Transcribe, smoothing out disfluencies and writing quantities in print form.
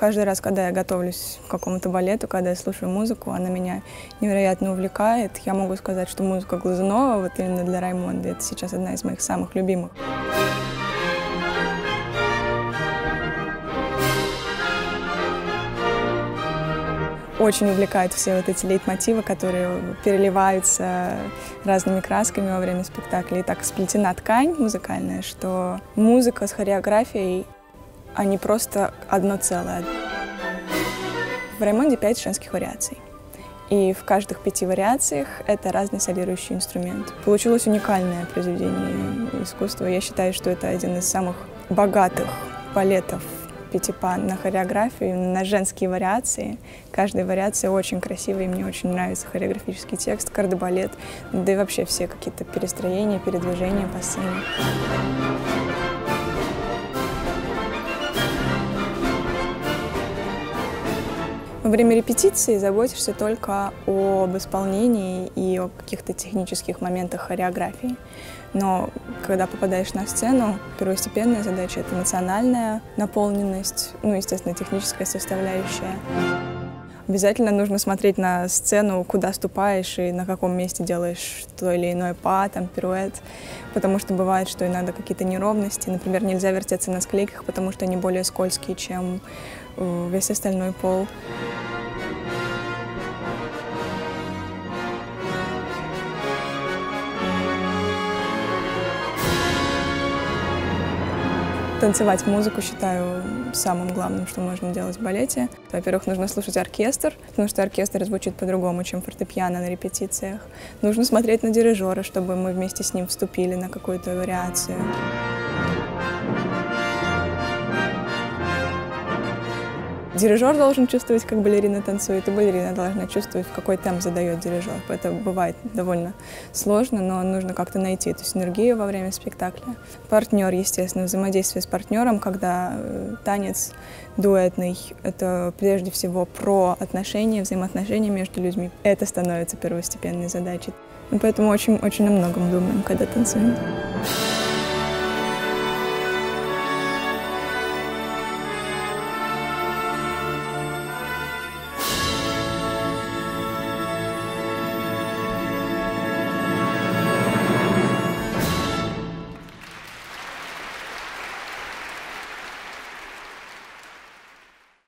Каждый раз, когда я готовлюсь к какому-то балету, когда я слушаю музыку, она меня невероятно увлекает. Я могу сказать, что музыка Глазунова, вот именно для Раймонды, это сейчас одна из моих самых любимых. Очень увлекают все вот эти лейтмотивы, которые переливаются разными красками во время спектакля. И так сплетена ткань музыкальная, что музыка с хореографией, они просто одно целое. В Раймонде 5 женских вариаций. И в каждых 5 вариациях это разный солирующий инструмент. Получилось уникальное произведение искусства. Я считаю, что это один из самых богатых балетов Петипа на хореографию, на женские вариации. Каждая вариация очень красивая, и мне очень нравится хореографический текст, кардебалет, да и вообще все какие-то перестроения, передвижения по сцене. Во время репетиции заботишься только об исполнении и о каких-то технических моментах хореографии. Но когда попадаешь на сцену, первостепенная задача — это эмоциональная наполненность, ну, естественно, техническая составляющая. Обязательно нужно смотреть на сцену, куда ступаешь и на каком месте делаешь то или иное па, там, пируэт, потому что бывает, что иногда какие-то неровности. Например, нельзя вертеться на склейках, потому что они более скользкие, чем весь остальной пол. Танцевать музыку считаю самым главным, что можно делать в балете. Во-первых, нужно слушать оркестр, потому что оркестр звучит по-другому, чем фортепиано на репетициях. Нужно смотреть на дирижера, чтобы мы вместе с ним вступили на какую-то вариацию. Дирижер должен чувствовать, как балерина танцует, и балерина должна чувствовать, в какой темп задает дирижер. Это бывает довольно сложно, но нужно как-то найти эту синергию во время спектакля. Партнер, естественно, взаимодействие с партнером, когда танец дуэтный, это прежде всего про отношения, взаимоотношения между людьми. Это становится первостепенной задачей. И поэтому очень о многом думаем, когда танцуем.